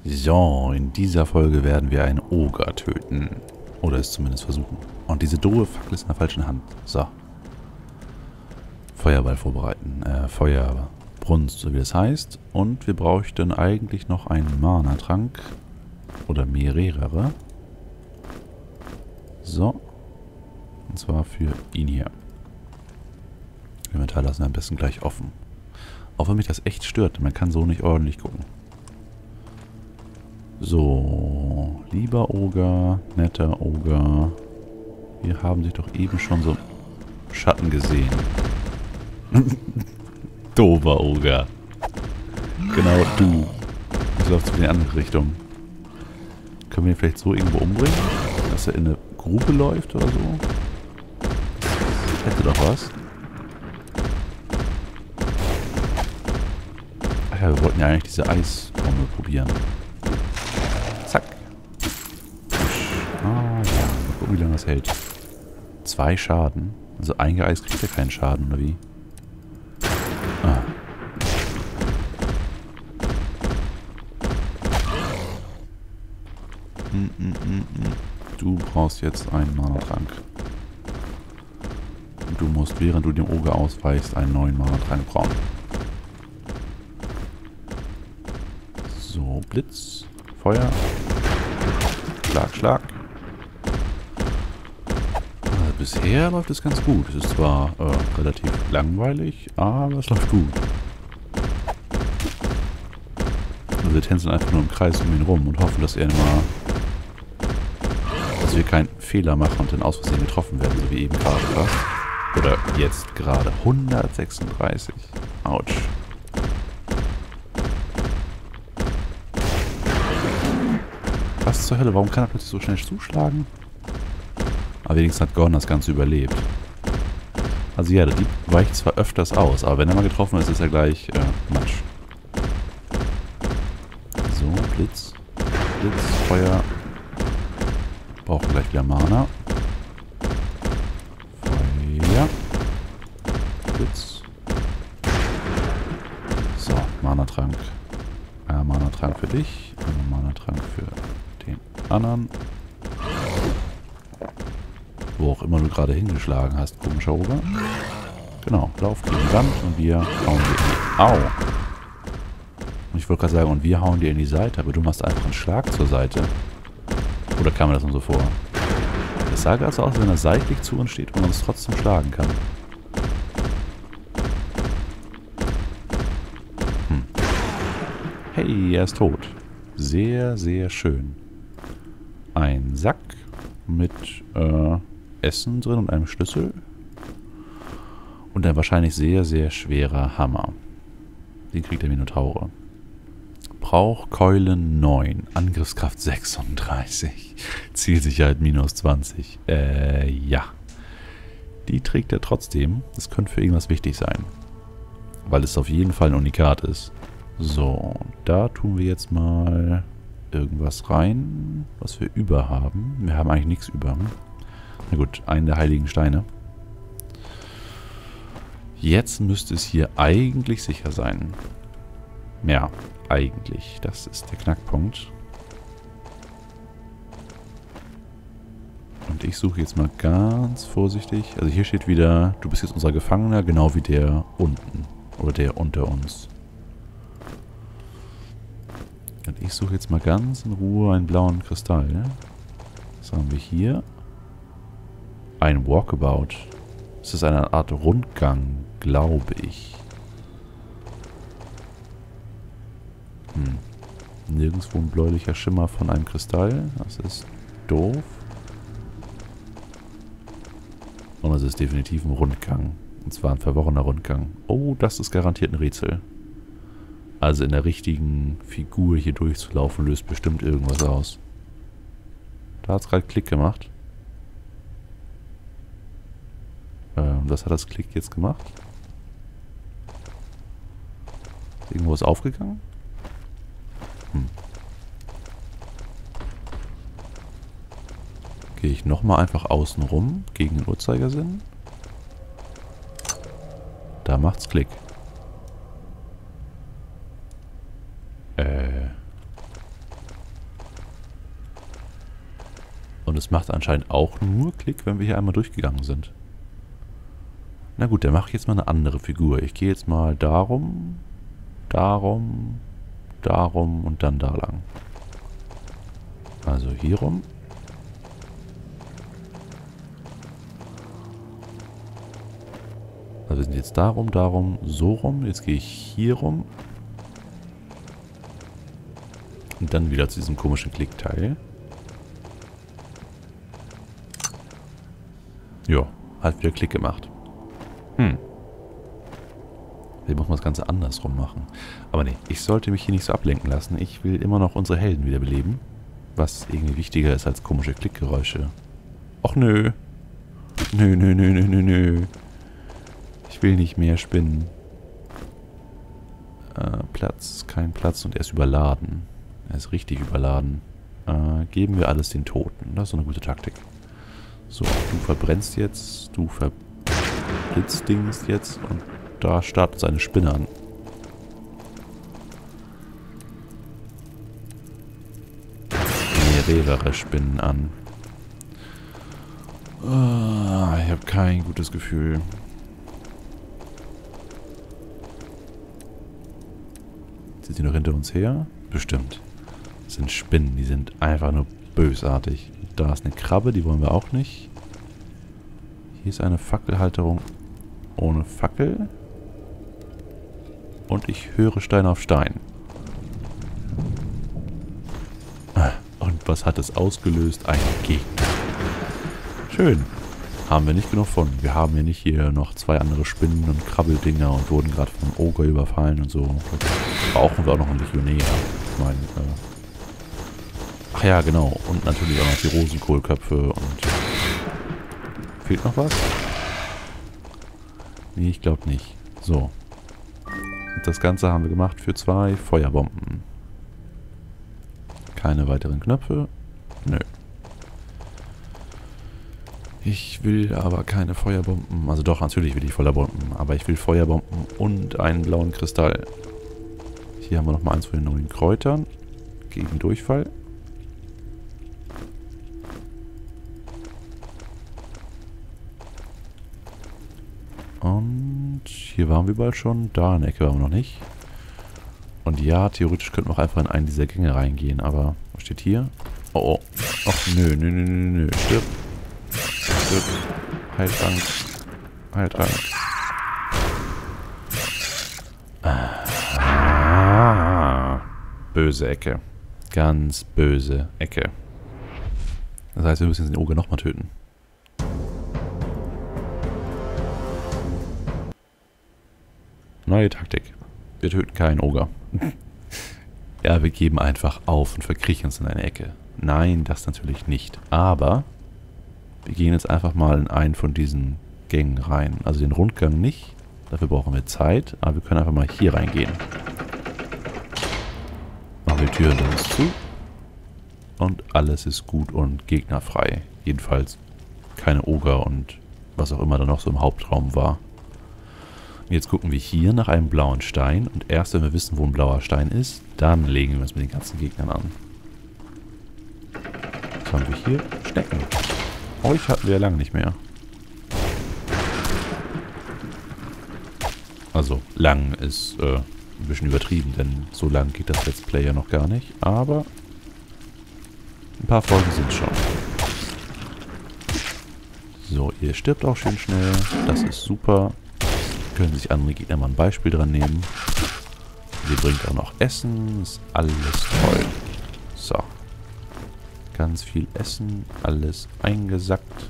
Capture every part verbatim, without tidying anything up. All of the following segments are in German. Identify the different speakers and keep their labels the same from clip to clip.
Speaker 1: So, in dieser Folge werden wir einen Oger töten. Oder es zumindest versuchen. Und diese doofe Fackel ist in der falschen Hand. So. Feuerball vorbereiten. Äh, Feuerbrunst, so wie das heißt. Und wir bräuchten eigentlich noch einen Mana-Trank. Oder mehrere. So. Und zwar für ihn hier. Inventar lassen wir am besten gleich offen. Auch wenn mich das echt stört. Man kann so nicht ordentlich gucken. So, lieber Oger, netter Oger. Wir haben sich doch eben schon so Schatten gesehen. Doofer Oger. Genau du. Das läuft in die andere Richtung. Können wir ihn vielleicht so irgendwo umbringen? Dass er in eine Grube läuft oder so? Das hätte doch was. Ach ja, wir wollten ja eigentlich diese Eisbombe probieren. Zack. Ah ja, mal gucken, wie lange das hält. Zwei Schaden. Also eingeeist kriegt er keinen Schaden, oder wie? Ah. Mm, mm, mm, mm. Du brauchst jetzt einen Mana-Trank. Du musst, während du dem Oger ausweichst, einen neuen Mana-Trank brauen. So, Blitz, Feuer. Schlag, Schlag. Also bisher läuft es ganz gut. Es ist zwar äh, relativ langweilig, aber es läuft gut. Also wir tänzeln einfach nur im Kreis um ihn rum und hoffen, dass er immer, dass wir keinen Fehler machen und dann aus Versehen getroffen werden, so wie eben gerade fast. Oder jetzt gerade. hundertsechsunddreißig. Autsch. Was zur Hölle? Warum kann er plötzlich so schnell zuschlagen? Aber wenigstens hat Gordon das Ganze überlebt. Also ja, der Dieb weicht zwar öfters aus, aber wenn er mal getroffen ist, ist er gleich äh, Matsch. So, Blitz. Blitz, Feuer. Brauchen gleich wieder Mana. Feuer. Blitz. So, Mana-Trank. Ein Mana-Trank für dich. Ein Mana-Trank für den anderen. Wo auch immer du gerade hingeschlagen hast, komischer Oger. Genau, lauf gegen die Wand und wir hauen dir in die... Au! Und ich wollte gerade sagen, und wir hauen dir in die Seite, aber du machst einfach einen Schlag zur Seite. Oder kam mir das nur so vor? Das sah gerade so aus, als wenn er seitlich zu uns steht und uns trotzdem schlagen kann. Hm. Hey, er ist tot. Sehr, sehr schön. Ein Sack mit äh, Essen drin und einem Schlüssel. Und ein wahrscheinlich sehr, sehr schwerer Hammer. Den kriegt der Minotaure. Brauchkeulen neun. Angriffskraft sechsunddreißig. Zielsicherheit minus zwanzig. Äh, ja. Die trägt er trotzdem. Das könnte für irgendwas wichtig sein. Weil es auf jeden Fall ein Unikat ist. So, da tun wir jetzt mal irgendwas rein, was wir über haben. Wir haben eigentlich nichts über. Na gut, einen der heiligen Steine. Jetzt müsste es hier eigentlich sicher sein. Ja, eigentlich. Das ist der Knackpunkt. Und ich suche jetzt mal ganz vorsichtig. Also hier steht wieder, du bist jetzt unser Gefangener, genau wie der unten. Oder der unter uns. Und ich suche jetzt mal ganz in Ruhe einen blauen Kristall. Was haben wir hier? Ein Walkabout. Das ist eine Art Rundgang, glaube ich. Hm. Nirgendwo ein bläulicher Schimmer von einem Kristall. Das ist doof. Und es ist definitiv ein Rundgang. Und zwar ein verworrener Rundgang. Oh, das ist garantiert ein Rätsel. Also in der richtigen Figur hier durchzulaufen, löst bestimmt irgendwas aus. Da hat es gerade Klick gemacht. Ähm, was hat das Klick jetzt gemacht? Irgendwo ist aufgegangen? Hm. Gehe ich nochmal einfach außen rum gegen den Uhrzeigersinn. Da macht's Klick. Äh. Und es macht anscheinend auch nur Klick, wenn wir hier einmal durchgegangen sind. Na gut, dann mache ich jetzt mal eine andere Figur. Ich gehe jetzt mal darum, darum, darum und dann da lang. Also hier rum. Also wir sind jetzt darum, darum, so rum. Jetzt gehe ich hier rum. Und dann wieder zu diesem komischen Klickteil. Ja, hat wieder Klick gemacht. Hm. Hier muss man das Ganze andersrum machen. Aber nee, ich sollte mich hier nicht so ablenken lassen. Ich will immer noch unsere Helden wiederbeleben. Was irgendwie wichtiger ist als komische Klickgeräusche. Och nö. Nö, nö, nö, nö, nö, nö. Ich will nicht mehr spinnen. Äh, Platz, kein Platz und er ist überladen. Er ist richtig überladen. Äh, geben wir alles den Toten. Das ist so eine gute Taktik. So, du verbrennst jetzt, du verblitzdingst jetzt und da startet seine Spinne an. Mehrere Spinnen an. Oh, ich habe kein gutes Gefühl. Sind die noch hinter uns her? Bestimmt. Das sind Spinnen, die sind einfach nur bösartig. Da ist eine Krabbe, die wollen wir auch nicht. Hier ist eine Fackelhalterung ohne Fackel. Und ich höre Stein auf Stein. Und was hat es ausgelöst? Ein Gegner. Schön. Haben wir nicht genug von. Wir haben hier nicht hier noch zwei andere Spinnen und Krabbeldinger und wurden gerade vom Oger überfallen und so. Da brauchen wir auch noch einen Legionär. Ich meine, äh ach ja, genau. Und natürlich auch noch die Rosenkohlköpfe und... Fehlt noch was? Nee, ich glaube nicht. So. Und das Ganze haben wir gemacht für zwei Feuerbomben. Keine weiteren Knöpfe. Nö. Ich will aber keine Feuerbomben. Also doch, natürlich will ich Feuerbomben. Aber ich will Feuerbomben und einen blauen Kristall. Hier haben wir nochmal eins von den neuen Kräutern. Gegen Durchfall. Und hier waren wir bald schon. Da in der Ecke waren wir noch nicht. Und ja, theoretisch könnten wir auch einfach in einen dieser Gänge reingehen. Aber was steht hier? Oh, oh. Ach, nö, nö, nö, nö, nö. Stirb. Stirb. Heiltrank. Heiltrank. Ah. Böse Ecke. Ganz böse Ecke. Das heißt, wir müssen den Oger nochmal töten. Neue Taktik. Wir töten keinen Oger. Ja, wir geben einfach auf und verkriechen uns in eine Ecke. Nein, das natürlich nicht. Aber wir gehen jetzt einfach mal in einen von diesen Gängen rein. Also den Rundgang nicht. Dafür brauchen wir Zeit. Aber wir können einfach mal hier reingehen. Machen wir die Tür hinter uns zu. Und alles ist gut und gegnerfrei. Jedenfalls keine Oger und was auch immer da noch so im Hauptraum war. Jetzt gucken wir hier nach einem blauen Stein und erst wenn wir wissen, wo ein blauer Stein ist, dann legen wir uns mit den ganzen Gegnern an. Was haben wir hier? Schnecken. Euch hatten wir ja lange nicht mehr. Also, lang ist äh, ein bisschen übertrieben, denn so lang geht das Let's Play ja noch gar nicht, aber ein paar Folgen sind schon. So, ihr stirbt auch schön schnell, das ist super. Können sich andere Gegner mal ein Beispiel dran nehmen. Sie bringt auch noch Essen. Ist alles toll. So. Ganz viel Essen. Alles eingesackt.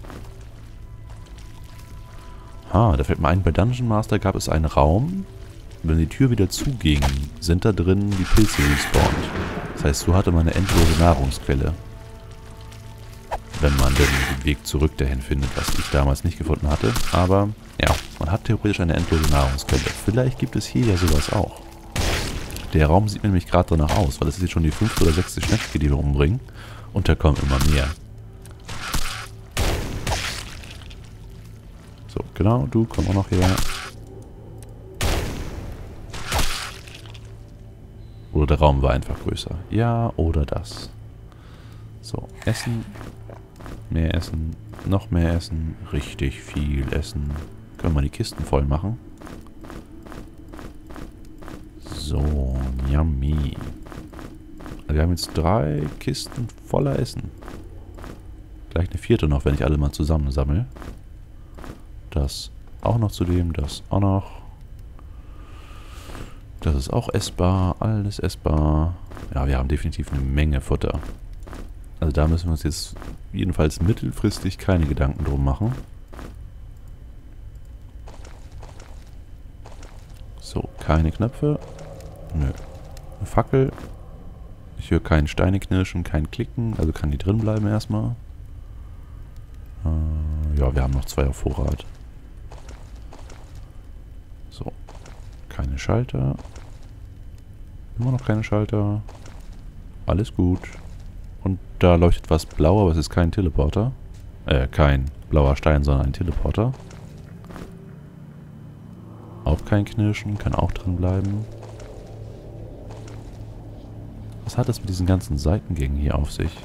Speaker 1: Ha, da fällt mir ein, bei Dungeon Master gab es einen Raum. Wenn die Tür wieder zuging, sind da drin die Pilze respawned. Das heißt, so hatte man eine endlose Nahrungsquelle. Wenn man den Weg zurück dahin findet, was ich damals nicht gefunden hatte. Aber ja, man hat theoretisch eine endlose Nahrungsquelle. Vielleicht gibt es hier ja sowas auch. Der Raum sieht nämlich gerade danach aus, weil das ist jetzt schon die fünfte oder sechste Schnecke, die wir umbringen. Und da kommen immer mehr. So, genau, du komm auch noch her. Oder der Raum war einfach größer. Ja, oder das. So, Essen. Mehr Essen. Noch mehr Essen. Richtig viel Essen. Können wir die Kisten voll machen. So, yummy. Wir haben jetzt drei Kisten voller Essen. Gleich eine vierte noch, wenn ich alle mal zusammensammle. Das auch noch zudem, das auch noch. Das ist auch essbar, alles essbar. Ja, wir haben definitiv eine Menge Futter. Also da müssen wir uns jetzt jedenfalls mittelfristig keine Gedanken drum machen. So, keine Knöpfe. Nö. Eine Fackel. Ich höre keinen Steine knirschen, kein Klicken, also kann die drin bleiben erstmal. Äh, ja, wir haben noch zwei auf Vorrat. So. Keine Schalter. Immer noch keine Schalter. Alles gut. Und da leuchtet was blau, aber es ist kein Teleporter. Äh, kein blauer Stein, sondern ein Teleporter. Auch kein Knirschen, kann auch drin bleiben. Was hat es mit diesen ganzen Seitengängen hier auf sich?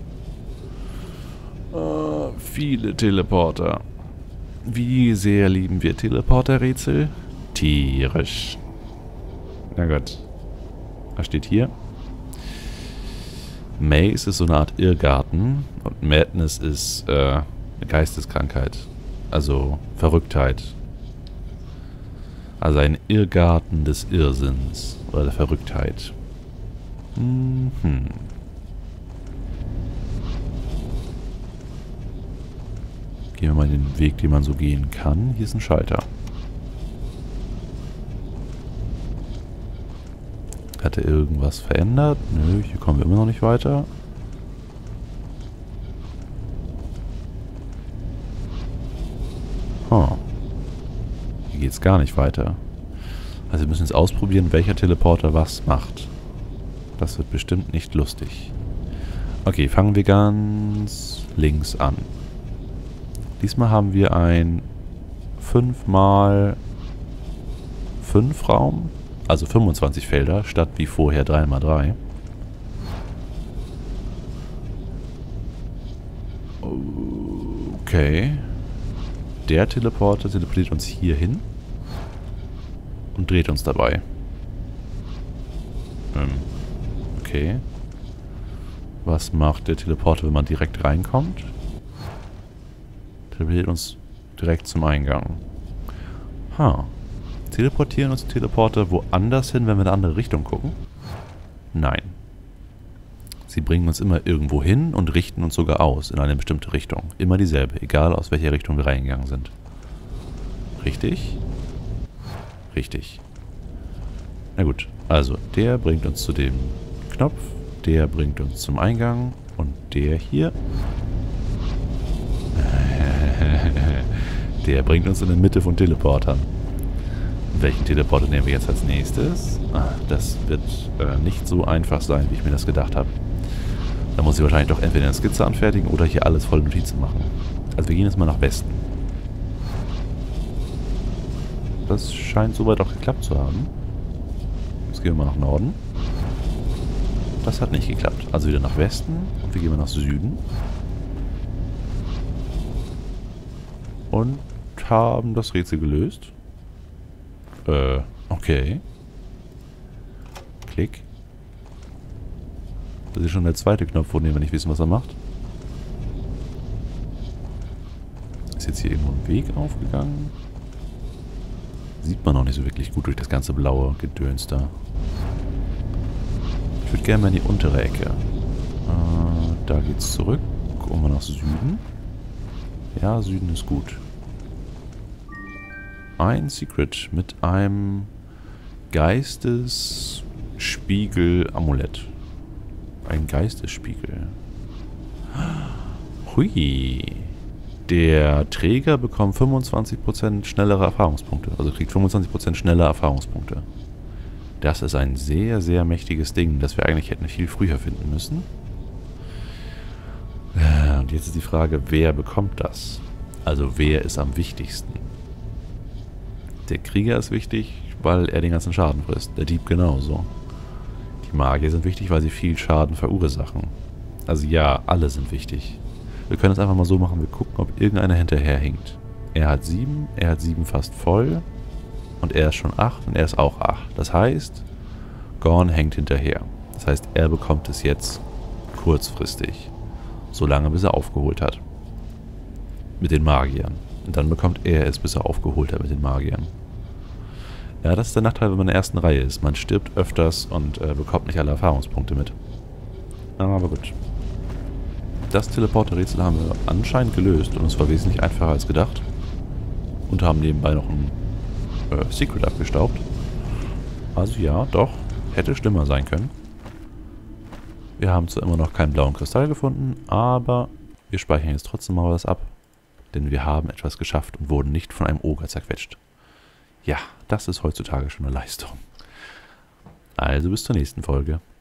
Speaker 1: Uh, viele Teleporter. Wie sehr lieben wir Teleporter-Rätsel? Tierisch. Na gut. Was steht hier? Maze ist so eine Art Irrgarten und Madness ist äh, eine Geisteskrankheit. Also Verrücktheit. Also ein Irrgarten des Irrsinns oder der Verrücktheit. Mhm. Gehen wir mal den Weg, den man so gehen kann. Hier ist ein Schalter. Hat er irgendwas verändert? Nö, hier kommen wir immer noch nicht weiter. Huh. Hier geht's gar nicht weiter. Also wir müssen jetzt ausprobieren, welcher Teleporter was macht. Das wird bestimmt nicht lustig. Okay, fangen wir ganz links an. Diesmal haben wir ein fünf mal fünf Raum, also fünfundzwanzig Felder, statt wie vorher drei mal drei. Okay. Der Teleporter teleportiert uns hier hin und dreht uns dabei. Ähm, okay. Was macht der Teleporter, wenn man direkt reinkommt? Teleportiert uns direkt zum Eingang. Ha. Teleportieren uns Teleporter woanders hin, wenn wir in eine andere Richtung gucken? Nein. Sie bringen uns immer irgendwo hin und richten uns sogar aus in eine bestimmte Richtung. Immer dieselbe, egal aus welcher Richtung wir reingegangen sind. Richtig? Richtig. Na gut, also der bringt uns zu dem Knopf, der bringt uns zum Eingang und der hier... Der bringt uns in der Mitte von Teleportern. Welchen Teleporter nehmen wir jetzt als nächstes? Ah, das wird äh, nicht so einfach sein, wie ich mir das gedacht habe. Da muss ich wahrscheinlich doch entweder eine Skizze anfertigen oder hier alles voll Notizen machen. Also wir gehen jetzt mal nach Westen. Das scheint soweit auch geklappt zu haben. Jetzt gehen wir mal nach Norden. Das hat nicht geklappt. Also wieder nach Westen und wir gehen mal nach Süden. Und haben das Rätsel gelöst. Äh, okay. Klick. Das ist schon der zweite Knopf, von dem wir nicht wissen, was er macht. Ist jetzt hier irgendwo ein Weg aufgegangen? Sieht man noch nicht so wirklich gut durch das ganze blaue Gedöns da. Ich würde gerne mal in die untere Ecke. Äh, da geht's zurück. Gucken wir nach Süden. Ja, Süden ist gut. Ein Secret mit einem Geistesspiegel-Amulett. Ein Geistesspiegel. Hui. Der Träger bekommt fünfundzwanzig Prozent schnellere Erfahrungspunkte. Also kriegt fünfundzwanzig Prozent schneller Erfahrungspunkte. Das ist ein sehr, sehr mächtiges Ding, das wir eigentlich hätten viel früher finden müssen. Und jetzt ist die Frage, wer bekommt das? Also wer ist am wichtigsten? Der Krieger ist wichtig, weil er den ganzen Schaden frisst. Der Dieb genauso. Die Magier sind wichtig, weil sie viel Schaden verursachen. Also ja, alle sind wichtig. Wir können es einfach mal so machen, wir gucken, ob irgendeiner hinterherhinkt. Er hat sieben, er hat sieben fast voll. Und er ist schon acht und er ist auch acht. Das heißt, Gorn hängt hinterher. Das heißt, er bekommt es jetzt kurzfristig. So lange, bis er aufgeholt hat. Mit den Magiern. Und dann bekommt er es, bis er aufgeholt hat mit den Magiern. Ja, das ist der Nachteil, wenn man in der ersten Reihe ist. Man stirbt öfters und äh, bekommt nicht alle Erfahrungspunkte mit. Aber gut. Das Teleporter-Rätsel haben wir anscheinend gelöst und es war wesentlich einfacher als gedacht. Und haben nebenbei noch ein äh, Secret abgestaubt. Also ja, doch, hätte schlimmer sein können. Wir haben zwar immer noch keinen blauen Kristall gefunden, aber wir speichern jetzt trotzdem mal was ab. Denn wir haben etwas geschafft und wurden nicht von einem Oger zerquetscht. Ja, das ist heutzutage schon eine Leistung. Also bis zur nächsten Folge.